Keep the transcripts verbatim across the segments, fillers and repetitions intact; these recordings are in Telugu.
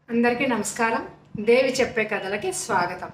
అందరికీ నమస్కారం. దేవి చెప్పే కథలకి స్వాగతం.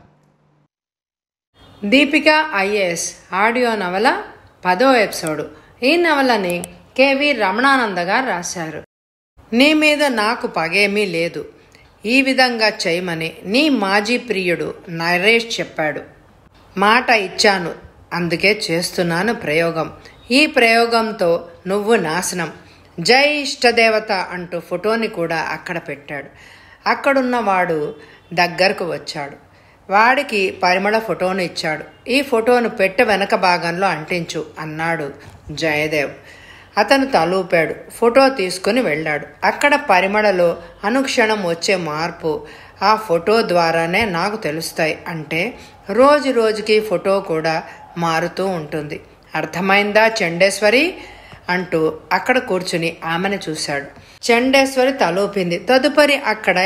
దీపిక ఐఏఎస్ ఆడియో నవల పదో ఎపిసోడు. ఈ నవలని కెవి రమణానంద గారు రాశారు. నీ మీద నాకు పగేమీ లేదు, ఈ విధంగా చేయమని నీ మాజీ ప్రియుడు నరేష్ చెప్పాడు. మాట ఇచ్చాను, అందుకే చేస్తున్నాను ప్రయోగం. ఈ ప్రయోగంతో నువ్వు నాశనం. జై ఇష్టదేవత అంటూ ఫోటోని కూడా అక్కడ పెట్టాడు. అక్కడున్నవాడు దగ్గరకు వచ్చాడు. వాడికి పరిమళ ఫోటోను ఇచ్చాడు. ఈ ఫోటోను పెట్టె వెనక భాగంలో అంటించు అన్నాడు జయదేవ్. అతను తలూపాడు. ఫోటో తీసుకుని వెళ్ళాడు. అక్కడ పరిమళలో అనుక్షణం వచ్చే మార్పు ఆ ఫోటో ద్వారానే నాకు తెలుస్తాయి. అంటే రోజు రోజుకి ఫోటో కూడా మారుతూ ఉంటుంది. అర్థమైందా చండేశ్వరి అంటూ అక్కడ కూర్చుని ఆమెను చూశాడు. చండేశ్వరి తలూపింది. తదుపరి అక్కడ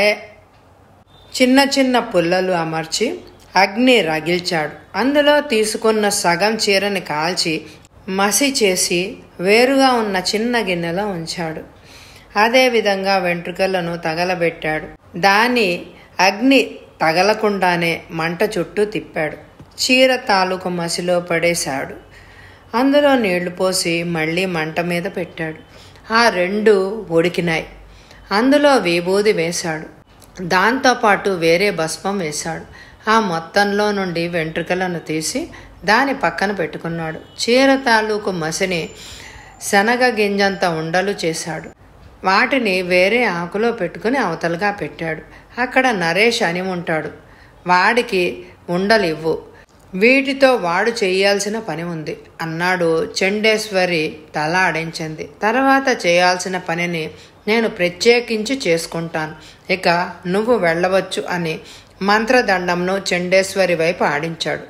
చిన్న చిన్న పుల్లలు అమర్చి అగ్ని రగిల్చాడు. అందులో తీసుకున్న సగం చీరని కాల్చి మసి చేసి వేరుగా ఉన్న చిన్న గిన్నెలో ఉంచాడు. అదేవిధంగా వెంట్రుకలను తగలబెట్టాడు. దాని అగ్ని తగలకుండానే మంట చుట్టూ తిప్పాడు. చీర తాలూకు మసిలో పడేశాడు. అందులో నీళ్లు పోసి మళ్ళీ మంట మీద పెట్టాడు. ఆ రెండు ఉడికినాయి. అందులో విభూది వేశాడు. దాంతోపాటు వేరే భస్మం వేశాడు. ఆ మొత్తంలో నుండి వెంట్రుకలను తీసి దాని పక్కన పెట్టుకున్నాడు. చీర తాలూకు మసిని శనగ గింజంత ఉండలు చేశాడు. వాటిని వేరే ఆకులో పెట్టుకుని అవతలుగా పెట్టాడు. అక్కడ నరేష్ అని ఉంటాడు, వాడికి ఉండలు ఇవ్వు, వీటితో వాడు చేయాల్సిన పని ఉంది అన్నాడు. చండేశ్వరి తల ఆడించింది. తర్వాత చేయాల్సిన పనిని నేను ప్రత్యేకించి చేసుకుంటాను, ఇక నువ్వు వెళ్ళవచ్చు అని మంత్రదండంను చండేశ్వరి వైపు ఆడించాడు.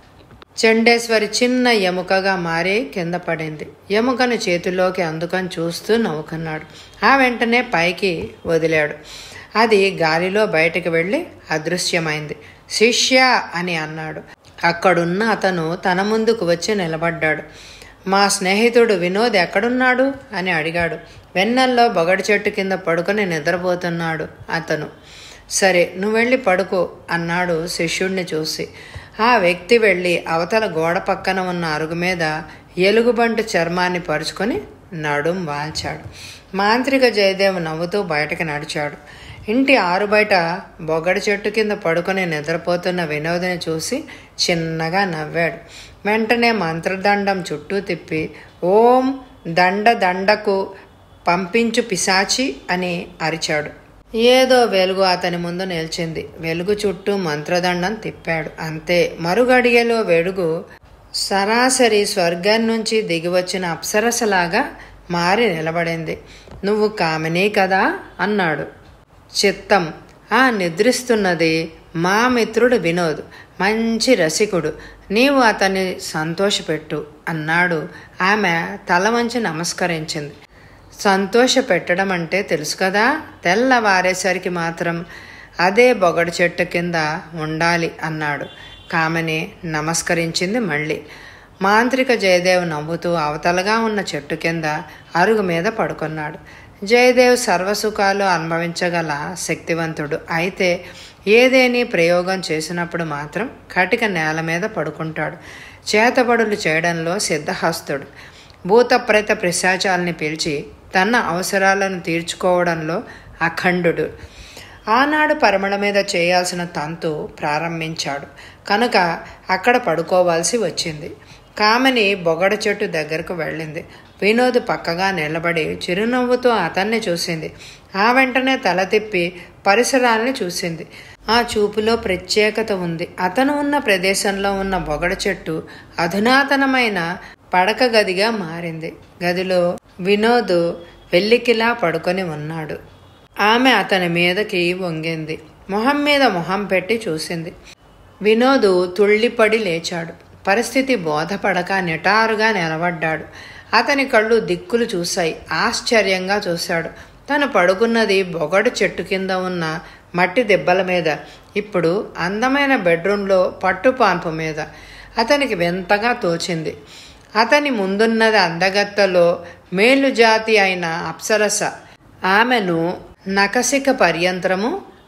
చండేశ్వరి చిన్న ఎముకగా మారి కింద పడింది. ఎముకను చేతిలోకి అందుకొని చూస్తూ నవ్వుకున్నాడు. ఆ వెంటనే పైకి వదిలాడు. అది గాలిలో బయటకు వెళ్ళి అదృశ్యమైంది. శిష్య అని అన్నాడు. అక్కడున్న అతను తన ముందుకు వచ్చి నిలబడ్డాడు. మా స్నేహితుడు వినోద్ ఎక్కడున్నాడు అని అడిగాడు. వెన్నెల్లో బొగడి చెట్టు కింద పడుకొని నిద్రపోతున్నాడు అతను. సరే నువ్వు వెళ్ళి పడుకో అన్నాడు శిష్యుడిని చూసి. ఆ వ్యక్తి వెళ్ళి అవతల గోడ పక్కన ఉన్న అరుగు మీద ఎలుగుబంటి చర్మాన్ని పరుచుకొని నడుం వాల్చాడు. మాంత్రిక జయదేవ్ నవ్వుతూ బయటకు నడిచాడు. ఇంటి ఆరు బయట బొగడి చెట్టు కింద పడుకొని నిద్రపోతున్న వినోదిని చూసి చిన్నగా నవ్వాడు. వెంటనే మంత్రదండం చుట్టూ తిప్పి ఓం దండ దండకు పంపించు పిశాచి అని అరిచాడు. ఏదో వెలుగు అతని ముందు నిలిచింది. వెలుగు చుట్టూ మంత్రదండం తిప్పాడు. అంతే, మరుగడియలో వెలుగు సరాసరి స్వర్గం నుంచి దిగివచ్చిన అప్సరసలాగా మారి నిలబడింది. నువ్వు కామినీ కదా అన్నాడు. చిత్తం, ఆ నిద్రిస్తున్నది మా మిత్రుడు వినోద్, మంచి రసికుడు, నీవు అతన్ని సంతోషపెట్టు అన్నాడు. ఆమె తల వంచి నమస్కరించింది. సంతోష పెట్టడం అంటే తెలుసు కదా, తెల్లవారేసరికి మాత్రం అదే బొగడి చెట్టు కింద ఉండాలి అన్నాడు. కామని నమస్కరించింది మళ్ళీ. మాంత్రిక జయదేవ్ నవ్వుతూ అవతలగా ఉన్న చెట్టు కింద అరుగు మీద పడుకున్నాడు. జయదేవ్ సర్వసుఖాలు అనుభవించగల శక్తివంతుడు. అయితే ఏదేని ప్రయోగం చేసినప్పుడు మాత్రం కటిక నేల మీద పడుకుంటాడు. చేతబడులు చేయడంలో సిద్ధహస్తుడు. భూత ప్రేత పిశాచాలని పిలిచి తన అవసరాలను తీర్చుకోవడంలో అఖండుడు. ఆనాడు పరిమళ మీద చేయాల్సిన తంతు ప్రారంభించాడు కనుక అక్కడ పడుకోవాల్సి వచ్చింది. కామని బొగడ చెట్టు దగ్గరకు వెళ్ళింది. వినోద్ పక్కగా నిలబడి చిరునవ్వుతో అతన్ని చూసింది. ఆ వెంటనే తల తిప్పి పరిసరాల్ని చూసింది. ఆ చూపులో ప్రత్యేకత ఉంది. అతను ఉన్న ప్రదేశంలో ఉన్న బొగడ చెట్టు అధునాతనమైన పడక గదిగా మారింది. గదిలో వినోద్ వెల్లికిలా పడుకొని ఉన్నాడు. ఆమె అతని మీదకి వంగింది. మొహం మీద మొహం పెట్టి చూసింది. వినోద్ తుళ్ళిపడి లేచాడు. పరిస్థితి బోధపడక నిటారుగా నిలబడ్డాడు. అతని కళ్ళు దిక్కులు చూశాయి. ఆశ్చర్యంగా చూశాడు. తను పడుకున్నది బొగడు చెట్టు కింద ఉన్న మట్టి దెబ్బల మీద, ఇప్పుడు అందమైన బెడ్రూమ్లో పట్టుపాన్పు మీద. అతనికి వింతగా తోచింది. అతని ముందున్నది అందగత్తలో మేలు జాతి అయిన అప్సరస. ఆమెను నకసిక పర్యంత్రము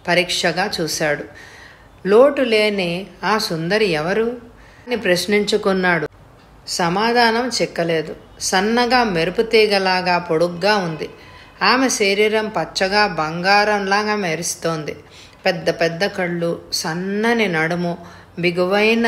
పరీక్షగా చూశాడు. లోటు లేని ఆ సుందరి ఎవరు అని ప్రశ్నించుకున్నాడు. సమాధానం చిక్కలేదు. సన్నగా మెరుపు తీగలాగా పొడుగ్గా ఉంది. ఆమె శరీరం పచ్చగా బంగారంలాగా మెరుస్తోంది. పెద్ద పెద్ద కళ్ళు, సన్నని నడుము, బిగువైన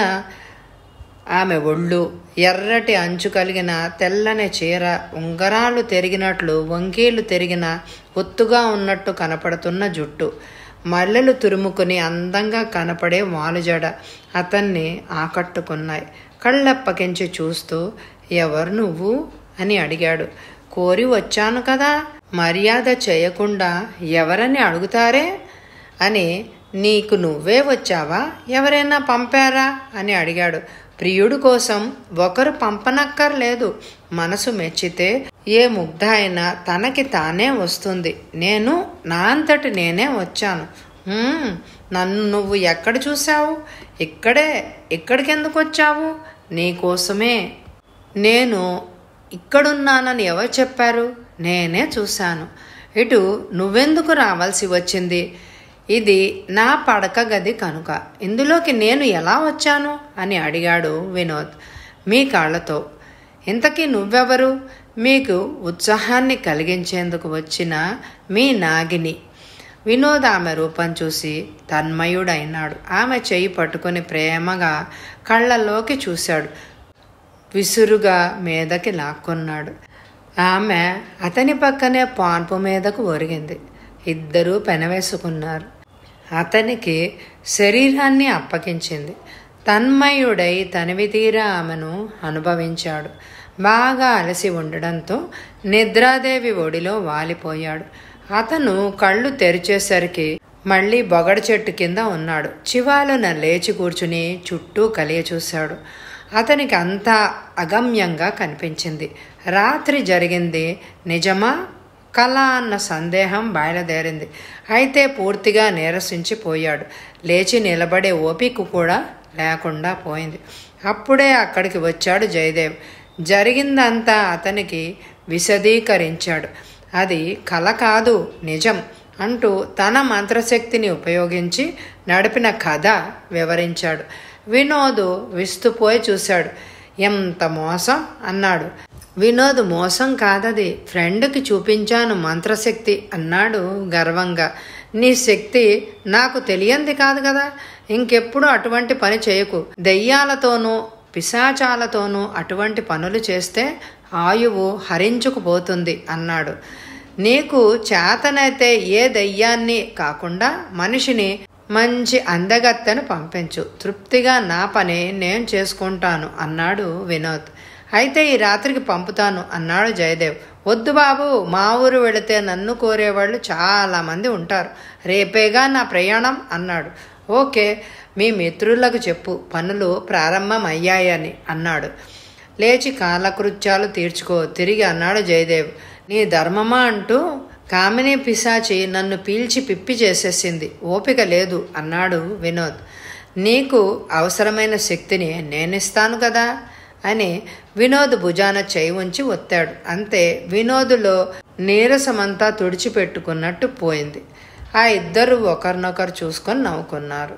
ఆమె ఒళ్ళు, ఎర్రటి అంచు కలిగిన తెల్లని చీర, ఉంగరాలు తెరిగినట్లు వంకీలు తెరిగిన ఒత్తుగా ఉన్నట్టు కనపడుతున్న జుట్టు, మల్లెలు తురుముకుని అందంగా కనపడే వాలుజడ అతన్ని ఆకట్టుకున్నాయి. కళ్ళప్పగించి చూస్తూ, ఎవరు నువ్వు అని అడిగాడు. కోరి వచ్చాను కదా, మర్యాద చేయకుండా ఎవరని అడుగుతారే అని. నీకు నువ్వే వచ్చావా, ఎవరైనా పంపారా అని అడిగాడు. ప్రియుడు కోసం ఒకరు పంపనక్కర్లేదు. మనసు మెచ్చితే ఏ ముగ్ధ అయినా తనకి తానే వస్తుంది. నేను నా అంతటి నేనే వచ్చాను. నన్ను నువ్వు ఎక్కడ చూశావు? ఇక్కడే. ఇక్కడికెందుకు వచ్చావు? నీకోసమే. నేను ఇక్కడున్నానని ఎవరు చెప్పారు? నేనే చూశాను. ఇటు నువ్వెందుకు రావాల్సి వచ్చింది? ఇది నా పడక గది కనుక ఇందులోకి నేను ఎలా వచ్చాను అని అడిగాడు వినోద్ మీ కాళ్లతో. ఇంతకీ నువ్వెవరు? మీకు ఉత్సాహాన్ని కలిగించేందుకు వచ్చిన మీ నాగిని. వినోద్ ఆమె రూపం చూసి తన్మయుడైనాడు. ఆమె చెయ్యి పట్టుకుని ప్రేమగా కళ్ళల్లోకి చూశాడు. విసురుగా మీదకి లాక్కున్నాడు. ఆమె అతని పక్కనే పాన్పు మీదకు ఒరిగింది. ఇద్దరూ పెనవేసుకున్నారు. అతనికి శరీరాన్ని అప్పగించింది. తన్మయుడై తనివితీరా ఆమెను అనుభవించాడు. బాగా అలసి ఉండడంతో నిద్రాదేవి ఒడిలో వాలిపోయాడు. అతను కళ్ళు తెరిచేసరికి మళ్ళీ బొగడ చెట్టు కింద ఉన్నాడు. చివాలున లేచి కూర్చుని చుట్టూ కలియ చూశాడు. అతనికి అంతా అగమ్యంగా కనిపించింది. రాత్రి జరిగింది నిజమా కళ అన్న సందేహం బయలుదేరింది. అయితే పూర్తిగా నీరసించిపోయాడు. లేచి నిలబడే ఓపిక కూడా లేకుండా పోయింది. అప్పుడే అక్కడికి వచ్చాడు జయదేవ్. జరిగిందంతా అతనికి విశదీకరించాడు. అది కళ కాదు, నిజం అంటూ తన మంత్రశక్తిని ఉపయోగించి నడిపిన కథ వివరించాడు. వినోద్ విస్తుపోయి చూశాడు. ఎంత మోసం అన్నాడు. వినోద్ మోసం కాదది, ఫ్రెండ్కి చూపించాను మంత్రశక్తి అన్నాడు గర్వంగా. నీ శక్తి నాకు తెలియంది కాదు కదా, ఇంకెప్పుడు అటువంటి పని చేయకు. దెయ్యాలతోనూ పిశాచాలతోనూ అటువంటి పనులు చేస్తే ఆయువు హరించుకుపోతుంది అన్నాడు. నీకు చేతనైతే ఏ దెయ్యాన్ని కాకుండా మనిషిని మంచి అందగత్తెను పంపించు, తృప్తిగా నా పని నేను చేసుకుంటాను అన్నాడు వినోద్. అయితే ఈ రాత్రికి పంపుతాను అన్నాడు జయదేవ్. వద్దు బాబు, మా ఊరు వెళితే నన్ను కోరేవాళ్ళు చాలామంది ఉంటారు, రేపేగా నా ప్రయాణం అన్నాడు. ఓకే, మీ మిత్రులకు చెప్పు పనులు ప్రారంభమయ్యాయని అన్నాడు. లేచి కాలకృత్యాలు తీర్చుకో తిరిగి అన్నాడు జయదేవ్. నీ ధర్మమా అంటూ కామిని పిశాచి నన్ను పీల్చి పిప్పి చేసేసింది, ఓపిక లేదు అన్నాడు వినోద్. నీకు అవసరమైన శక్తిని నేనిస్తాను కదా అని వినోద్ భుజాన చేయి ఉంచి ఒత్తాడు. అంతే, వినోదులో నీరసమంతా తుడిచిపెట్టుకున్నట్టు పోయింది. ఆ ఇద్దరు ఒకరినొకరు చూసుకొని నవ్వుకున్నారు.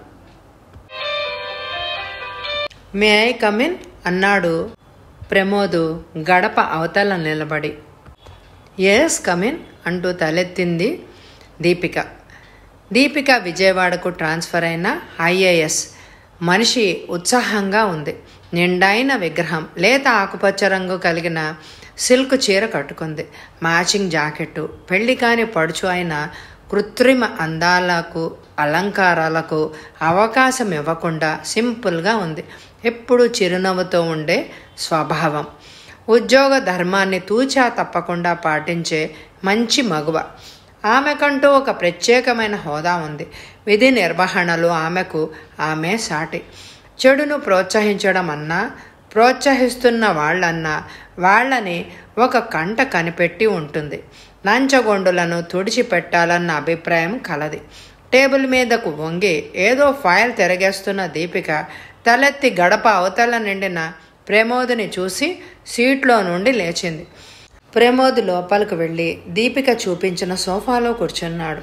మే ఐ కమిన్ అన్నాడు ప్రమోద్ గడప అవతల నిలబడి. ఎస్ కమిన్ అంటూ తలెత్తింది దీపిక. దీపిక విజయవాడకు ట్రాన్స్ఫర్ అయిన ఐఏఎస్. మనిషి ఉత్సాహంగా ఉంది. నిండైన విగ్రహం, లేత ఆకుపచ్చ రంగు కలిగిన సిల్క్ చీర కట్టుకుంది. Matching jacket. పెళ్లి కాని పడుచు అయిన కృత్రిమ అందాలకు అలంకారాలకు అవకాశం ఇవ్వకుండా సింపుల్గా ఉంది. ఎప్పుడు చిరునవ్వుతో ఉండే స్వభావం. ఉద్యోగ ధర్మాన్ని తూచా తప్పకుండా పాటించే మంచి మగువ. ఆమెకంటూ ఒక ప్రత్యేకమైన హోదా ఉంది. విధి నిర్వహణలో ఆమెకు ఆమె సాటి. చెడును ప్రోత్సహించడం అన్నా, ప్రోత్సహిస్తున్న వాళ్ళన్నా వాళ్ళని ఒక కంట కనిపెట్టి ఉంటుంది. లంచగొండులను తుడిచిపెట్టాలన్న అభిప్రాయం కలది. టేబుల్ మీదకు వంగి ఏదో ఫైల్ తిరగేస్తున్న దీపిక తలెత్తి గడప అవతల నిండిన ప్రమోద్ని చూసి సీట్లో నుండి లేచింది. ప్రమోద్ లోపలికి వెళ్ళి దీపిక చూపించిన సోఫాలో కూర్చున్నాడు.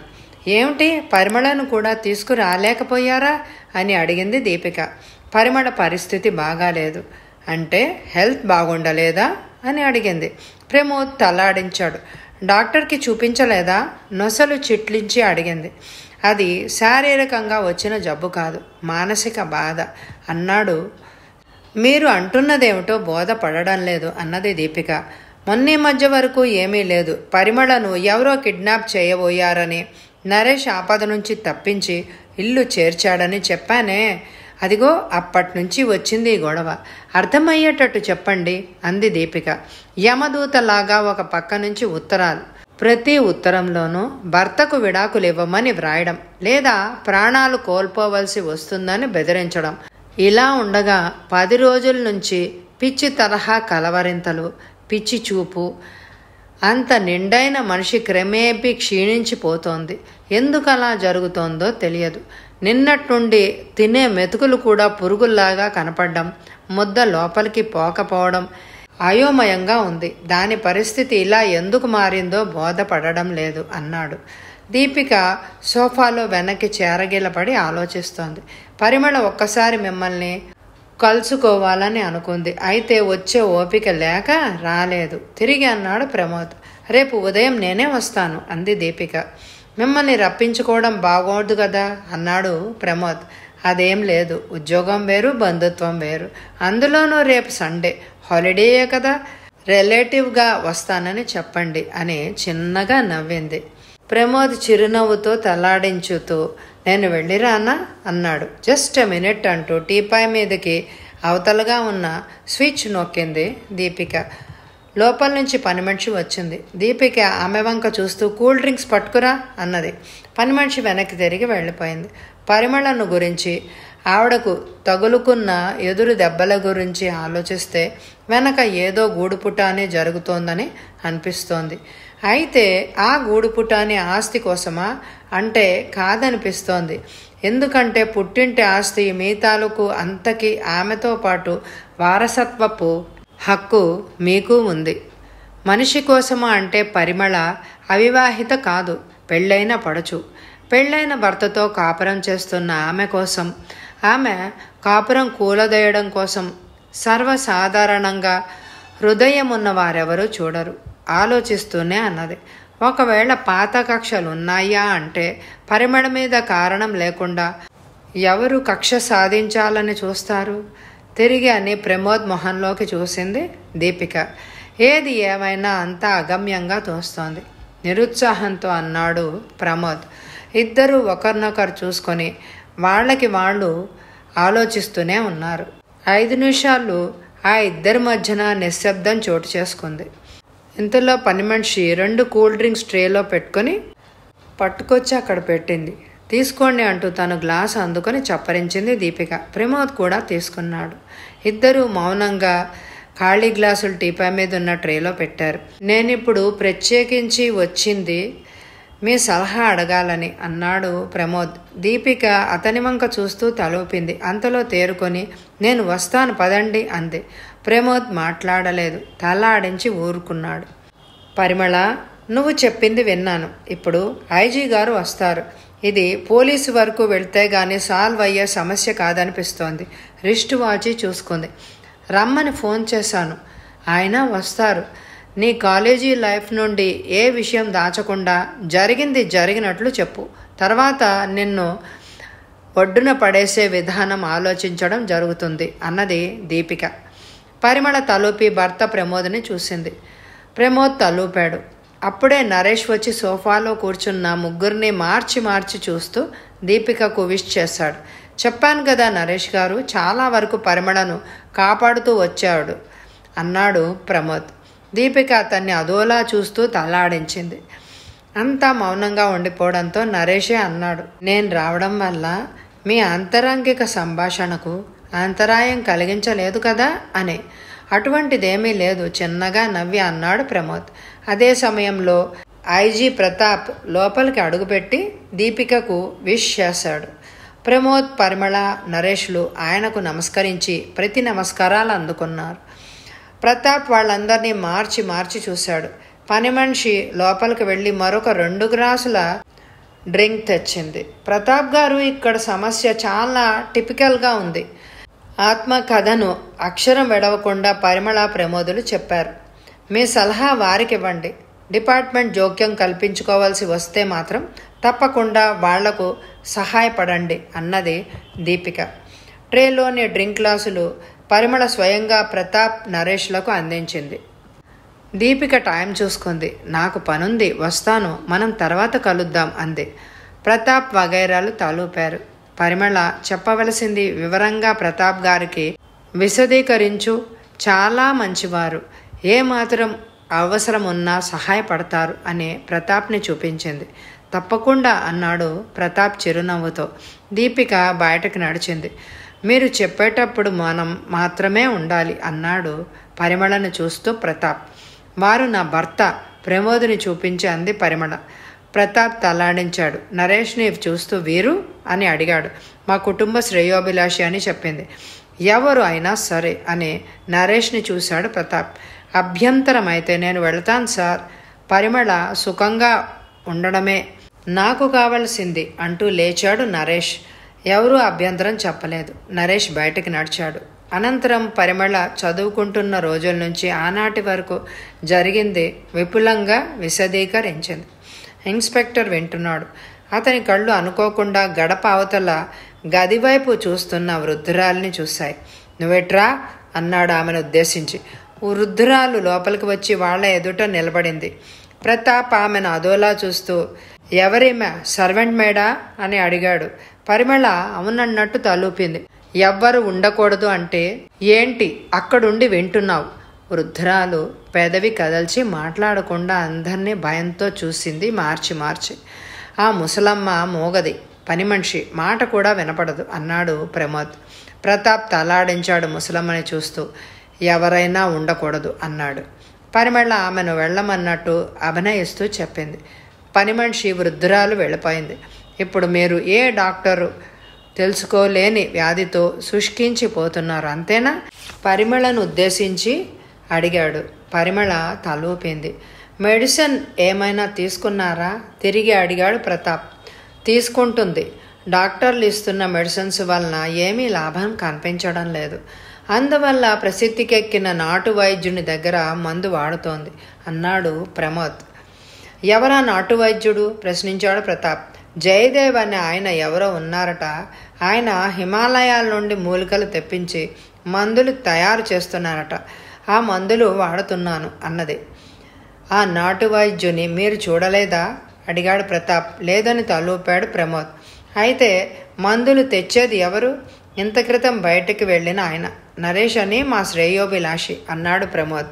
ఏమిటి, పరిమళను కూడా తీసుకురాలేకపోయారా అని అడిగింది దీపిక. పరిమళ పరిస్థితి బాగాలేదు. అంటే హెల్త్ బాగుండలేదా అని అడిగింది. ప్రమోద్ తలాడించాడు. డాక్టర్కి చూపించలేదా? నొసలు చిట్లించి అడిగింది. అది శారీరకంగా వచ్చిన జబ్బు కాదు, మానసిక బాధ అన్నాడు. మీరు అంటున్నదేమిటో బోధపడడం లేదు అన్నది దీపిక. మొన్నీ మధ్య వరకు ఏమీ లేదు. పరిమళను ఎవరో కిడ్నాప్ చేయబోయారని, నరేష్ ఆపద నుంచి తప్పించి ఇల్లు చేర్చాడని చెప్పానే. అదిగో అప్పట్నుంచి వచ్చింది ఈ గొడవ. అర్థమయ్యేటట్టు చెప్పండి అంది దీపిక. యమదూతలాగా ఒక పక్క నుంచి ఉత్తరాలు. ప్రతి ఉత్తరంలోనూ భర్తకు విడాకులు ఇవ్వమని వ్రాయడం, లేదా ప్రాణాలు కోల్పోవలసి వస్తుందని బెదిరించడం. ఇలా ఉండగా పది రోజుల నుంచి పిచ్చి తరహా కలవరింతలు, పిచ్చి చూపు. అంత నిండైన మనిషి క్రమేపీ క్షీణించిపోతోంది. ఎందుకు అలా జరుగుతోందో తెలియదు. నిన్నట్నుండి తినే మెతుకులు కూడా పురుగుల్లాగా కనపడ్డం, ముద్ద లోపలికి పోకపోవడం అయోమయంగా ఉంది. దాని పరిస్థితి ఇలా ఎందుకు మారిందో బోధపడడం లేదు అన్నాడు. దీపిక సోఫాలో వెనక్కి చేరగిలపడి ఆలోచిస్తోంది. పరిమళ ఒక్కసారి మిమ్మల్ని కలుసుకోవాలని అనుకుంది. అయితే వచ్చే ఓపిక లేక రాలేదు. తిరిగి అన్నాడు ప్రమోద్. రేపు ఉదయం నేనే వస్తాను అంది దీపిక. మిమ్మల్ని రప్పించుకోవడం బాగోదు కదా అన్నాడు ప్రమోద్. అదేం లేదు, ఉద్యోగం వేరు, బంధుత్వం వేరు. అందులోనూ రేపు సండే హాలిడేయే కదా, రిలేటివ్గా వస్తానని చెప్పండి అని చిన్నగా నవ్వింది. ప్రమోద్ చిరునవ్వుతో తలాడించుతూ నేను వెళ్ళిరానా అన్నాడు. జస్ట్ ఎ మినిట్ అంటూ టీపాయ్ మీదకి అవతలగా ఉన్న స్విచ్ నొక్కింది దీపిక. లోపల నుంచి పని మనిషి వచ్చింది. దీపిక ఆమె వంక చూస్తూ కూల్ డ్రింక్స్ పట్టుకురా అన్నది. పని మనిషి వెనక్కి తిరిగి వెళ్ళిపోయింది. పరిమళను గురించి, ఆవిడకు తగులుకున్న ఎదురు దెబ్బల గురించి ఆలోచిస్తే వెనక ఏదో గూడుపుటాని జరుగుతోందని అనిపిస్తోంది. అయితే ఆ గూడుపుటాని ఆస్తి కోసమా అంటే కాదనిపిస్తోంది. ఎందుకంటే పుట్టింటి ఆస్తి మీ తాలూకు అంతకి ఆమెతో పాటు వారసత్వపు హక్కు మీకు ఉంది. మనిషి కోసమా అంటే పరిమళ అవివాహిత కాదు, పెళ్ళైన పడచు. పెళ్ళైన భర్తతో కాపురం చేస్తున్న ఆమె కోసం, ఆమె కాపురం కూలదేయడం కోసం సర్వసాధారణంగా హృదయం ఉన్న వారెవరూ చూడరు. ఆలోచిస్తూనే అన్నది. ఒకవేళ పాత కక్షలు ఉన్నాయా అంటే పరిమళ మీద కారణం లేకుండా ఎవరు కక్ష సాధించాలని చూస్తారు? తిరిగి అని ప్రమోద్ మొహంలోకి చూసింది దీపిక. ఏది ఏమైనా అంతా అగమ్యంగా తోస్తోంది నిరుత్సాహంతో అన్నాడు ప్రమోద్. ఇద్దరూ ఒకరినొకరు చూసుకొని వాళ్ళకి వాళ్ళు ఆలోచిస్తూనే ఉన్నారు. ఐదు నిమిషాలు ఆ ఇద్దరి మధ్యన నిశ్శబ్దం చోటు చేసుకుంది. ఇంతలో పని మనిషి రెండు కూల్ డ్రింక్స్ ట్రేలో పెట్టుకొని పట్టుకొచ్చి అక్కడ పెట్టింది. తీసుకోండి అంటూ తను గ్లాసు అందుకొని చప్పరించింది దీపిక. ప్రమోద్ కూడా తీసుకున్నాడు. ఇద్దరూ మౌనంగా ఖాళీ గ్లాసులు టీపా మీద ఉన్న ట్రేలో పెట్టారు. నేనిప్పుడు ప్రత్యేకించి వచ్చింది మీ సలహా అడగాలని అన్నాడు ప్రమోద్. దీపిక అతని వంక చూస్తూ తలూపింది. అంతలో తేరుకొని నేను వస్తాను పదండి అంది. ప్రమోద్ మాట్లాడలేదు, తల ఆడించి ఊరుకున్నాడు. పరిమళ, నువ్వు చెప్పింది విన్నాను. ఇప్పుడు ఐజీ గారు వస్తారు. ఇది పోలీసు వరకు వెళ్తే గానీ సాల్వ్ అయ్యే సమస్య కాదనిపిస్తోంది. రిస్ట్ వాచి చూసుకుంది. రమ్మని ఫోన్ చేశాను, ఆయన వస్తారు. నీ కాలేజీ లైఫ్ నుండి ఏ విషయం దాచకుండా జరిగింది జరిగినట్లు చెప్పు. తర్వాత నిన్ను ఒడ్డున పడేసే విధానం ఆలోచించడం జరుగుతుంది అన్నది దీపిక. పరిమళ తలూపి భర్త ప్రమోద్ని చూసింది. ప్రమోద్ తలూపాడు. అప్పుడే నరేష్ వచ్చి సోఫాలో కూర్చున్న ముగ్గురిని మార్చి మార్చి చూస్తూ దీపికకు విష్ చేశాడు. చెప్పాను కదా నరేష్ గారు చాలా వరకు పరిమళను కాపాడుతూ వచ్చాడు అన్నాడు ప్రమోద్. దీపిక అతన్ని అదోలా చూస్తూ తలాడించింది. అంతా మౌనంగా ఉండిపోవడంతో నరేషే అన్నాడు, నేను రావడం వల్ల మీ అంతరంగిక సంభాషణకు అంతరాయం కలిగించలేదు కదా అని. అటువంటిదేమీ లేదు, చిన్నగా నవ్వి అన్నాడు ప్రమోద్. అదే సమయంలో ఐజీ ప్రతాప్ లోపలికి అడుగుపెట్టి దీపికకు విష్ చేశాడు. ప్రమోద్, పరిమళ, నరేష్లు ఆయనకు నమస్కరించి ప్రతి నమస్కారాలు అందుకున్నారు. ప్రతాప్ వాళ్ళందరినీ మార్చి మార్చి చూశాడు. పని మనిషి లోపలికి వెళ్ళి మరొక రెండు గ్లాసుల డ్రింక్ తెచ్చింది. ప్రతాప్ గారు, ఇక్కడ సమస్య చాలా టిపికల్గా ఉంది. ఆత్మకథను అక్షరం విడవకుండా పరిమళ, ప్రమోదులు చెప్పారు. మీ సలహా వారికి ఇవ్వండి. డిపార్ట్మెంట్ జోక్యం కల్పించుకోవాల్సి వస్తే మాత్రం తప్పకుండా వాళ్లకు సహాయపడండి అన్నది దీపిక. ట్రేలోని డ్రింక్ గ్లాసులు పరిమళ స్వయంగా ప్రతాప్, నరేష్లకు అందించింది. దీపిక టైం చూసుకుంది. నాకు పనుంది, వస్తాను, మనం తర్వాత కలుద్దాం అంది. ప్రతాప్ వగైరాలు తలూపారు. పరిమళ చెప్పవలసింది వివరంగా ప్రతాప్ గారికి విశదీకరించు. చాలా మంచివారు, ఏమాత్రం అవసరం ఉన్నా సహాయపడతారు అని ప్రతాప్ని చూపించింది. తప్పకుండా అన్నాడు ప్రతాప్ చిరునవ్వుతో. దీపిక బయటకు నడిచింది. మీరు చెప్పేటప్పుడు మనం మాత్రమే ఉండాలి అన్నాడు పరిమళను చూస్తూ ప్రతాప్. వారు నా భర్త, ప్రమోద్ని చూపించి అంది పరిమళ. ప్రతాప్ తలాడించాడు. నరేష్ని చూస్తూ వీరు అని అడిగాడు. మా కుటుంబ శ్రేయోభిలాషి అని చెప్పింది. ఎవరు అయినా సరే అని నరేష్ని చూశాడు ప్రతాప్. అభ్యంతరం అయితే నేను వెళతాను సార్. పరిమళ సుఖంగా ఉండడమే నాకు కావలసింది అంటూ లేచాడు నరేష్. ఎవరూ అభ్యంతరం చెప్పలేదు. నరేష్ బయటికి నడిచాడు. అనంతరం పరిమళ చదువుకుంటున్న రోజుల నుంచి ఆనాటి వరకు జరిగింది విపులంగా విశదీకరించింది. ఇన్స్పెక్టర్ వింటున్నాడు. అతని కళ్ళు అనుకోకుండా గడప అవతల గదివైపు చూస్తున్న వృద్ధురాలిని చూశాయి. నువ్వెట్రా అన్నాడు ఆమెను ఉద్దేశించి. వృద్ధురాలు లోపలికి వచ్చి వాళ్ల ఎదుట నిలబడింది. ప్రతాప్ ఆమెను అదోలా చూస్తూ ఎవరేమే, సర్వెంట్ మేడా అని అడిగాడు. పరిమళ అవునన్నట్టు తలూపింది. ఎవ్వరు ఉండకూడదు అంటే ఏంటి అక్కడుండి వింటున్నావు? వృద్ధురాలు పెదవి కదల్చి మాట్లాడకుండా అందరినీ భయంతో చూసింది మార్చి మార్చి. ఆ ముసలమ్మ మోగది, పని మనిషి, మాట కూడా వినపడదు అన్నాడు ప్రమోద్. ప్రతాప్ తలాడించాడు ముసలమ్మని చూస్తూ. ఎవరైనా ఉండకూడదు అన్నాడు. పరిమళ ఆమెను వెళ్ళమన్నట్టు అభినయిస్తూ చెప్పింది. పని మనిషి వృద్ధురాలు వెళ్ళిపోయింది. ఇప్పుడు మీరు ఏ డాక్టరు తెలుసుకోలేని వ్యాధితో శుష్కించిపోతున్నారు అంతేనా? పరిమళను ఉద్దేశించి అడిగాడు. పరిమళ తలూపింది. మెడిసిన్ ఏమైనా తీసుకున్నారా తిరిగి అడిగాడు ప్రతాప్. తీసుకుంటుంది. డాక్టర్లు ఇస్తున్న మెడిసిన్స్ వలన ఏమీ లాభం కనిపించడం లేదు. అందువల్ల ప్రసిద్ధికెక్కిన నాటు వైద్యుని దగ్గర మందు వాడుతోంది అన్నాడు ప్రమోద్. ఎవరా నాటు వైద్యుడు ప్రశ్నించాడు ప్రతాప్. జయదేవ్ అనే ఆయన ఎవరో ఉన్నారట. ఆయన హిమాలయాల నుండి మూలికలు తెప్పించి మందులు తయారు చేస్తున్నారట. ఆ మందులు వాడుతున్నాను అన్నది. ఆ నాటు వైద్యుని మీరు చూడలేదా అడిగాడు ప్రతాప్. లేదని తలూపాడు ప్రమోద్. అయితే మందులు తెచ్చేది ఎవరు? ఇంత క్రితం బయటకు వెళ్ళిన ఆయన, నరేష్ అని మా శ్రేయోభిలాషి అన్నాడు ప్రమోద్.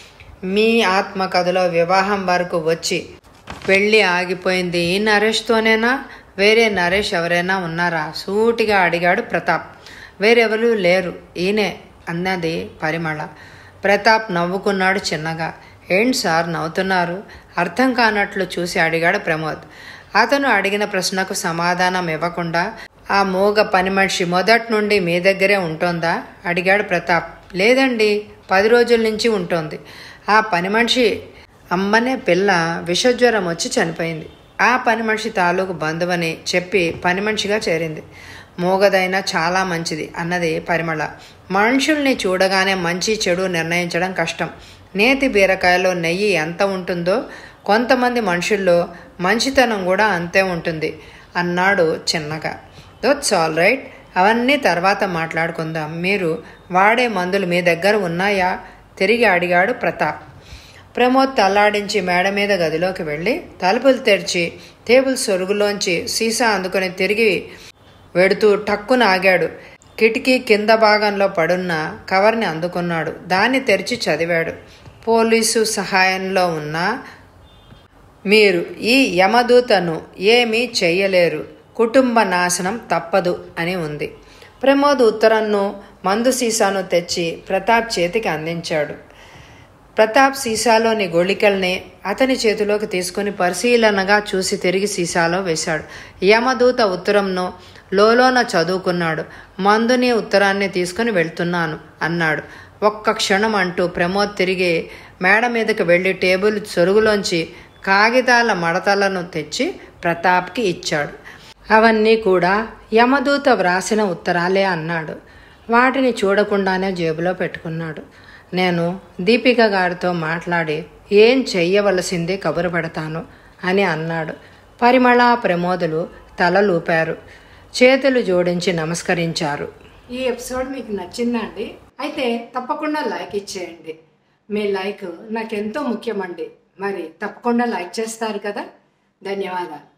మీ ఆత్మకథలో వివాహం వరకు వచ్చి పెళ్ళి ఆగిపోయింది ఈ నరేష్తోనేనా? వేరే నరేష్ ఎవరైనా ఉన్నారా సూటిగా అడిగాడు ప్రతాప్. వేరెవరూ లేరు, ఈయనే అన్నది పరిమళ. ప్రతాప్ నవ్వుకున్నాడు చిన్నగా. ఏంటి సార్ నవ్వుతున్నారు? అర్థం కానట్లు చూసి అడిగాడు ప్రమోద్. అతను అడిగిన ప్రశ్నకు సమాధానం ఇవ్వకుండా ఆ మూగ పని మనిషి మొదటి నుండి మీ దగ్గరే ఉంటోందా అడిగాడు ప్రతాప్. లేదండి, పది రోజుల నుంచి ఉంటోంది. ఆ పని మనిషి అమ్మనే పిల్ల విషజ్వరం వచ్చి చనిపోయింది. ఆ పని మనిషి తాలూకు బంధువని చెప్పి పని మనిషిగా చేరింది. మూగదైనా చాలా మంచిది అన్నది పరిమళ. మనుషుల్ని చూడగానే మంచి చెడు నిర్ణయించడం కష్టం. నేతి బీరకాయలో నెయ్యి ఎంత ఉంటుందో కొంతమంది మనుషుల్లో మంచితనం కూడా అంతే ఉంటుంది అన్నాడు చిన్నగా. దట్స్ ఆల్ రైట్, అవన్నీ తర్వాత మాట్లాడుకుందాం. మీరు వాడే మందులు మీ దగ్గర ఉన్నాయా తిరిగి అడిగాడు ప్రతాప్. ప్రమోద్ తల్లాడించి మేడ మీద గదిలోకి వెళ్ళి తలుపులు తెరిచి టేబుల్ సొరుగులోంచి సీసా అందుకొని తిరిగి వెడుతూ టక్కున ఆగాడు. కిటికీ కింద భాగంలో పడున్న కవర్ని అందుకున్నాడు. దాన్ని తెరిచి చదివాడు. పోలీసు సహాయంలో ఉన్న మీరు ఈ యమదూతను ఏమీ చెయ్యలేరు, కుటుంబ నాశనం తప్పదు అని ఉంది. ప్రమోద్ ఉత్తరంను మందు సీసాను తెచ్చి ప్రతాప్ చేతికి అందించాడు. ప్రతాప్ సీసాలోని గోళికల్ని అతని చేతిలోకి తీసుకుని పరిశీలనగా చూసి తిరిగి సీసాలో వేశాడు. యమదూత ఉత్తరంను లోలోన చదువుకున్నాడు. మందుని ఉత్తరాన్ని తీసుకుని వెళ్తున్నాను అన్నాడు. ఒక్క క్షణం అంటూ ప్రమోద్ తిరిగి మేడ మీదకి వెళ్ళి టేబుల్ సొరుగులోంచి కాగితాల మడతలను తెచ్చి ప్రతాప్కి ఇచ్చాడు. అవన్నీ కూడా యమదూత వ్రాసిన ఉత్తరాలే అన్నాడు. వాటిని చూడకుండానే జేబులో పెట్టుకున్నాడు. నేను దీపిక గారితో మాట్లాడి ఏం చెయ్యవలసింది కబురు పెడతాను అని అన్నాడు. పరిమళ, ప్రమోదులు తలలూపారు, చేతులు జోడించి నమస్కరించారు. ఈ ఎపిసోడ్ మీకు నచ్చిందండి? అయితే తప్పకుండా లైక్ ఇచ్చేయండి. మీ లైక్ నాకెంతో ముఖ్యమండి. మరి తప్పకుండా లైక్ చేస్తారు కదా. ధన్యవాదాలు.